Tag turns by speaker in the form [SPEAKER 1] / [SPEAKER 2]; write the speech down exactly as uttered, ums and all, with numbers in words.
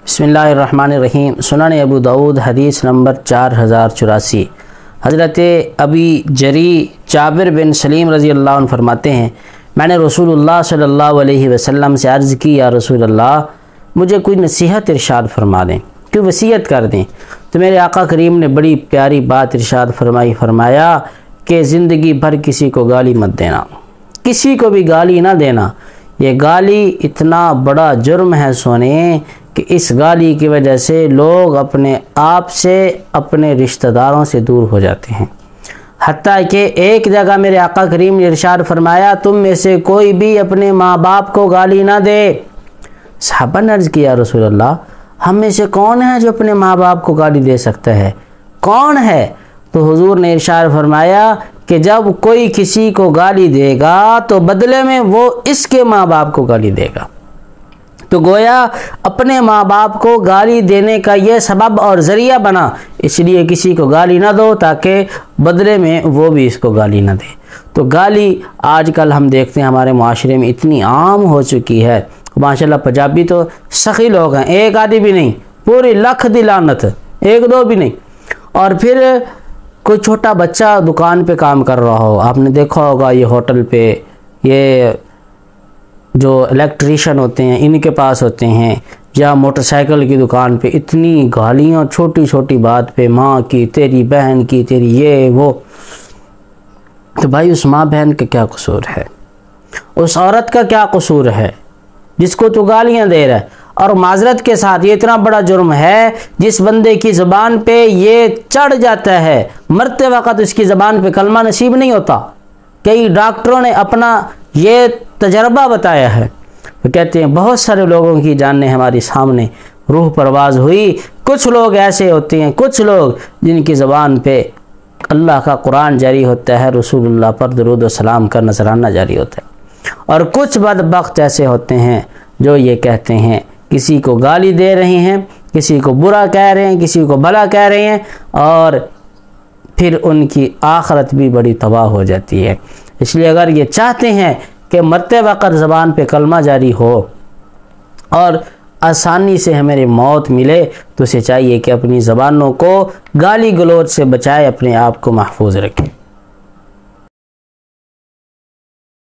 [SPEAKER 1] بسم اللہ الرحمن الرحیم۔ سنن ابو داود حدیث نمبر چار ہزار چوراسی۔ حضرت ابی جری جابر بن سلیم رضی اللہ عنہ فرماتے ہیں، میں نے رسول اللہ صلی اللہ علیہ وسلم سے عرض کی، یا رسول اللہ مجھے کوئی نصیحت ارشاد فرما دیں، کوئی وصیت کر دیں۔ تو میرے آقا کریم نے بڑی پیاری بات ارشاد فرمائی، فرمایا کہ زندگی بھر کسی کو گالی مت دینا، کسی کو بھی گالی نہ دینا۔ یہ گالی اتنا بڑا جرم ہے سونے کہ اس گالی کی وجہ سے لوگ اپنے آپ سے، اپنے رشتہ داروں سے دور ہو جاتے ہیں۔ حتیٰ کہ ایک جگہ میرے آقا کریم نے ارشاد فرمایا، تم میں سے کوئی بھی اپنے ماں باپ کو گالی نہ دے۔ صحابہ نے عرض کیا، رسول اللہ ہم میں سے کون ہے جو اپنے ماں باپ کو گالی دے سکتا ہے؟ کون ہے؟ تو حضور نے ارشاد فرمایا کہ جب کوئی کسی کو گالی دے گا تو بدلے میں وہ اس کے ماں باپ کو گالی دے گا۔ تو گویا اپنے ماں باپ کو گالی دینے کا یہ سبب اور ذریعہ بنا، اس لیے کسی کو گالی نہ دو تاکہ بدلے میں وہ بھی اس کو گالی نہ دے۔ تو گالی آج کل ہم دیکھتے ہیں ہمارے معاشرے میں اتنی عام ہو چکی ہے۔ ماشاءاللہ پنجابی تو سخی لوگ ہیں، ایک آدھی بھی نہیں، پوری لاکھ دی لعنت، ایک دو بھی نہیں۔ اور پھر کوئی چھوٹا بچہ دکان پہ کام کر رہا ہو، آپ نے دیکھا ہوگا یہ ہوٹل پہ، یہ جو الیکٹریشین ہوتے ہیں ان کے پاس ہوتے ہیں، یا موٹر سائیکل کی دکان پہ اتنی گالیاں چھوٹی چھوٹی بات پہ، ماں کی، تیری بہن کی، تیری یہ وہ۔ تو بھائی اس ماں بہن کا کیا قصور ہے؟ اس عورت کا کیا قصور ہے جس کو تو گالیاں دے رہا ہے؟ اور معذرت کے ساتھ یہ اتنا بڑا جرم ہے، جس بندے کی زبان پہ یہ چڑھ جاتا ہے مرتے وقت اس کی زبان پہ کلمہ نصیب نہیں ہوتا۔ کئی ڈاکٹروں نے اپنا یہ تجربہ بتایا ہے، وہ کہتے ہیں بہت سارے لوگوں کی جانیں ہماری سامنے روح پرواز ہوئی۔ کچھ لوگ ایسے ہوتے ہیں، کچھ لوگ جن کی زبان پہ اللہ کا قرآن جاری ہوتا ہے، رسول اللہ پر درود و سلام کا نذرانہ جاری ہوتا ہے، اور کچھ بدبخت ایسے ہوتے ہیں جو یہ کہتے ہیں، کسی کو گالی دے رہے ہیں، کسی کو برا کہہ رہے ہیں، کسی کو بھلا کہہ رہے ہیں، اور پھر ان کی آخرت بھی بڑی تباہ ہو جاتی ہے۔ اس لیے اگر یہ چاہتے ہیں کہ مرتے وقت زبان پہ کلمہ جاری ہو اور آسانی سے ہمیں موت ملے، تو اسے چاہیے کہ اپنی زبانوں کو گالی گلوچ سے بچائے، اپنے آپ کو محفوظ رکھے۔